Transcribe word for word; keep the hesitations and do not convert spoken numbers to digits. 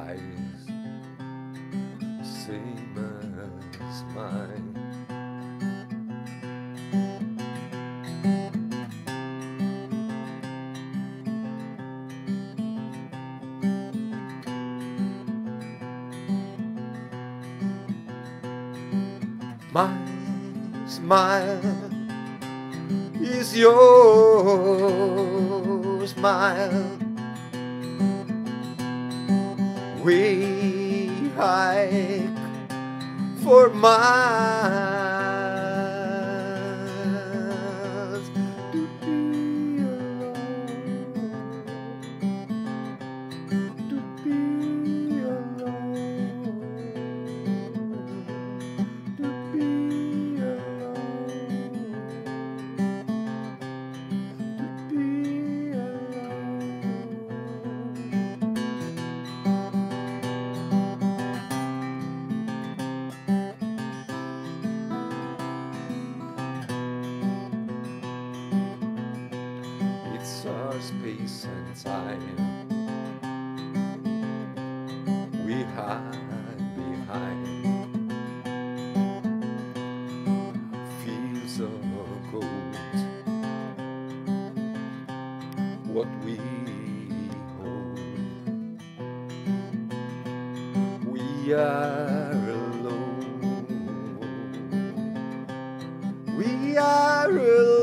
eyes, same as mine. My smile is your smile. We hike for miles to be alone, to be alone, to be alone, to be alone. It's our space and time we hide behind. Feels so cold. What we hold. We are alone. We are alone.